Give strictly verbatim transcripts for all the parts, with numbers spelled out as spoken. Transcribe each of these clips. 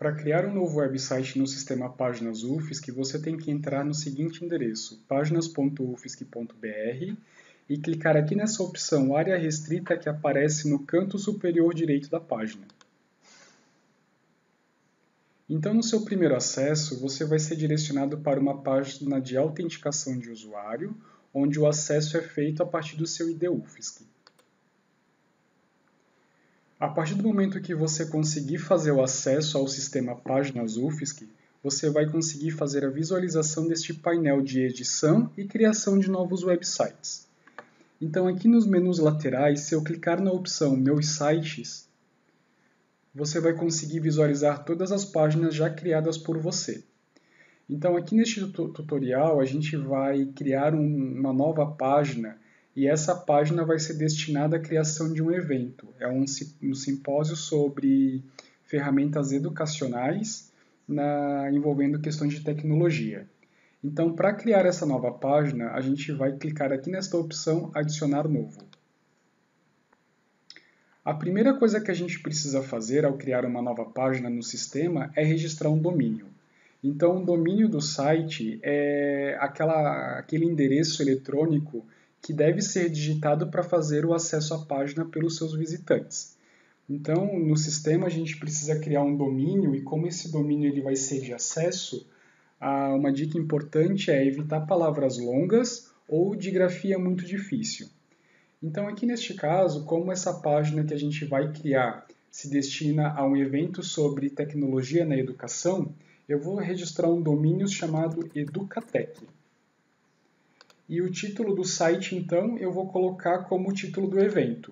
Para criar um novo website no sistema Páginas U F S C, você tem que entrar no seguinte endereço, páginas ponto u f s c ponto b r, e clicar aqui nessa opção Área Restrita que aparece no canto superior direito da página. Então, no seu primeiro acesso, você vai ser direcionado para uma página de autenticação de usuário, onde o acesso é feito a partir do seu I D U F S C. A partir do momento que você conseguir fazer o acesso ao sistema Páginas U F S C, você vai conseguir fazer a visualização deste painel de edição e criação de novos websites. Então, aqui nos menus laterais, se eu clicar na opção Meus Sites, você vai conseguir visualizar todas as páginas já criadas por você. Então, aqui neste tutorial, a gente vai criar um, uma nova página e essa página vai ser destinada à criação de um evento. É um, um simpósio sobre ferramentas educacionais na, envolvendo questões de tecnologia. Então, para criar essa nova página, a gente vai clicar aqui nesta opção Adicionar Novo. A primeira coisa que a gente precisa fazer ao criar uma nova página no sistema é registrar um domínio. Então, o domínio do site é aquela, aquele endereço eletrônico que deve ser digitado para fazer o acesso à página pelos seus visitantes. Então, no sistema, a gente precisa criar um domínio e como esse domínio ele vai ser de acesso, uma dica importante é evitar palavras longas ou de grafia muito difícil. Então, aqui neste caso, como essa página que a gente vai criar se destina a um evento sobre tecnologia na educação, eu vou registrar um domínio chamado Educatec. E o título do site, então, eu vou colocar como título do evento.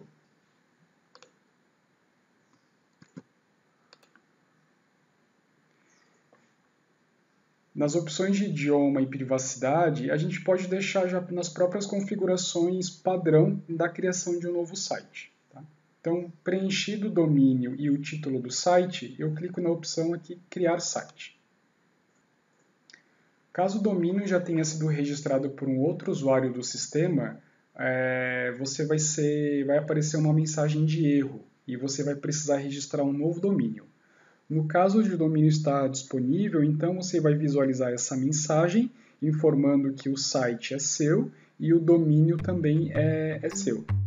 Nas opções de idioma e privacidade, a gente pode deixar já nas próprias configurações padrão da criação de um novo site. Tá? Então, preenchido o domínio e o título do site, eu clico na opção aqui Criar Site. Caso o domínio já tenha sido registrado por um outro usuário do sistema, é, você vai, ser, vai aparecer uma mensagem de erro e você vai precisar registrar um novo domínio. No caso de o domínio estar disponível, então você vai visualizar essa mensagem informando que o site é seu e o domínio também é, é seu.